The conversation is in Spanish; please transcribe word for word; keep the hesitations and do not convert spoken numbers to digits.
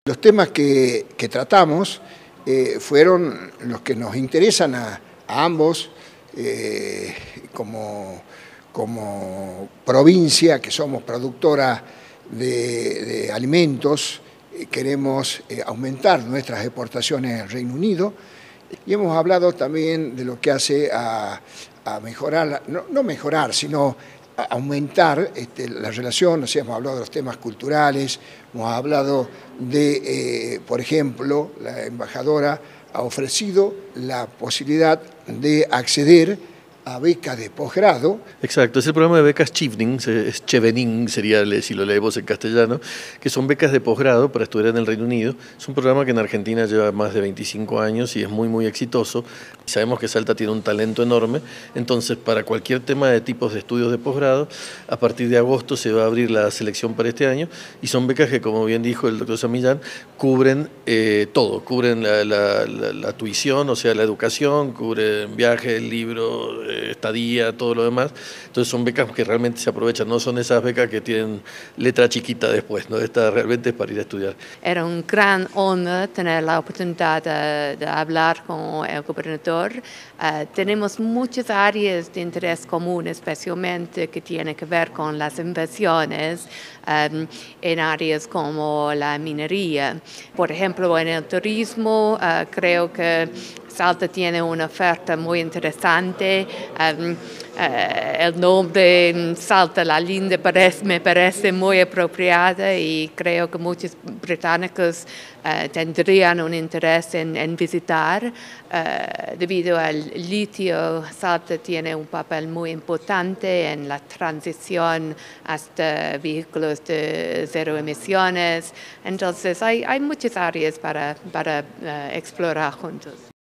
Los temas que, que tratamos eh, fueron los que nos interesan a, a ambos eh, como, como provincia, que somos productora de, de alimentos, eh, queremos eh, aumentar nuestras exportaciones al Reino Unido y hemos hablado también de lo que hace a, a mejorar, no, no mejorar, sino a aumentar este, la relación. O sea, hemos hablado de los temas culturales, hemos hablado de, eh, por ejemplo, la embajadora ha ofrecido la posibilidad de acceder a becas de posgrado. Exacto, es el programa de becas Chevening, es Chevening sería si lo leemos en castellano, que son becas de posgrado para estudiar en el Reino Unido. Es un programa que en Argentina lleva más de veinticinco años y es muy muy exitoso. Sabemos que Salta tiene un talento enorme, entonces para cualquier tema de tipos de estudios de posgrado, a partir de agosto se va a abrir la selección para este año y son becas que, como bien dijo el doctor Samillán, cubren eh, todo, cubren la, la, la, la tuición, o sea, la educación, cubren viajes, libros, estadía, todo lo demás. Entonces son becas que realmente se aprovechan, no son esas becas que tienen letra chiquita después, ¿no? Esta realmente es para ir a estudiar. Era un gran honor tener la oportunidad de, de hablar con el gobernador. Uh, tenemos muchas áreas de interés común, especialmente que tienen que ver con las inversiones um, en áreas como la minería. Por ejemplo, en el turismo, uh, creo que Salta tiene una oferta muy interesante. Um, uh, el nombre Salta la Linda parece, me parece muy apropiada y creo que muchos británicos uh, tendrían un interés en, en visitar. Uh, debido al litio, Salta tiene un papel muy importante en la transición hasta vehículos de cero emisiones. Entonces hay, hay muchas áreas para, para uh, explorar juntos.